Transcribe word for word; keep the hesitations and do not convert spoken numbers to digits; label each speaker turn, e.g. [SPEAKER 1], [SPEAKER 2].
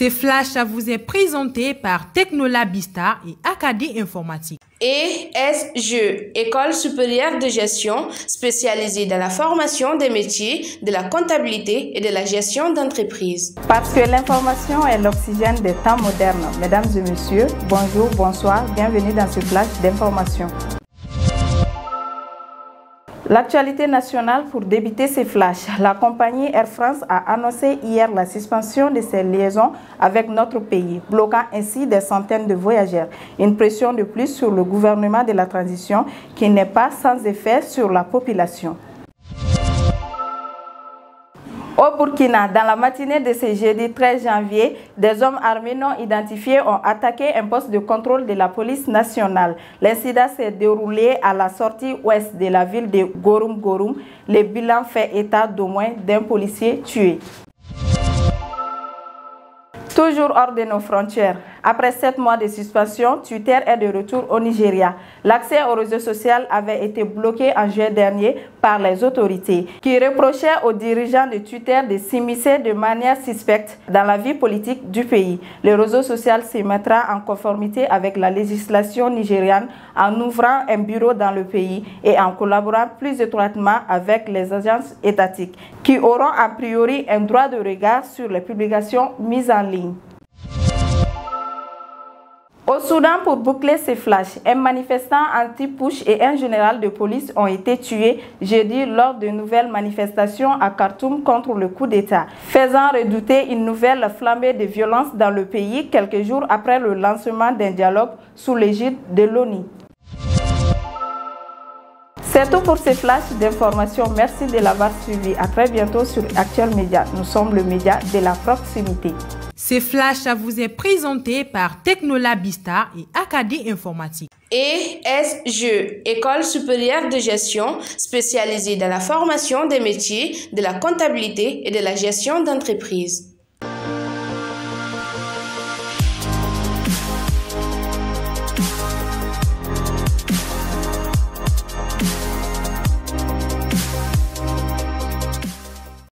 [SPEAKER 1] Ce flash vous est présenté par Technolabista et Acadie Informatique.
[SPEAKER 2] E S G E, École supérieure de gestion spécialisée dans la formation des métiers de la comptabilité et de la gestion d'entreprise.
[SPEAKER 3] Parce que l'information est l'oxygène des temps modernes. Mesdames et messieurs, bonjour, bonsoir, bienvenue dans ce flash d'information. L'actualité nationale pour débuter ces flashs. La compagnie Air France a annoncé hier la suspension de ses liaisons avec notre pays, bloquant ainsi des centaines de voyageurs. Une pression de plus sur le gouvernement de la transition qui n'est pas sans effet sur la population. Au Burkina, dans la matinée de ce jeudi treize janvier, des hommes armés non identifiés ont attaqué un poste de contrôle de la police nationale. L'incident s'est déroulé à la sortie ouest de la ville de Gorum Gorum. Le bilan fait état d'au moins d'un policier tué. Toujours hors de nos frontières. Après sept mois de suspension, Twitter est de retour au Nigeria. L'accès au réseau social avait été bloqué en juillet dernier par les autorités, qui reprochaient aux dirigeants de Twitter de s'immiscer de manière suspecte dans la vie politique du pays. Le réseau social se mettra en conformité avec la législation nigériane en ouvrant un bureau dans le pays et en collaborant plus étroitement avec les agences étatiques, qui auront a priori un droit de regard sur les publications mises en ligne. Au Soudan, pour boucler ces flashs, un manifestant anti-push et un général de police ont été tués jeudi lors de nouvelles manifestations à Khartoum contre le coup d'État, faisant redouter une nouvelle flambée de violence dans le pays quelques jours après le lancement d'un dialogue sous l'égide de l'ONU. C'est tout pour ces flashs d'information. Merci de l'avoir suivi. À très bientôt sur Actuel Média. Nous sommes le média de la proximité.
[SPEAKER 1] Ce flash vous est présenté par Technolabista et Acadie Informatique.
[SPEAKER 2] E S G E, École supérieure de gestion spécialisée dans la formation des métiers de la comptabilité et de la gestion d'entreprise.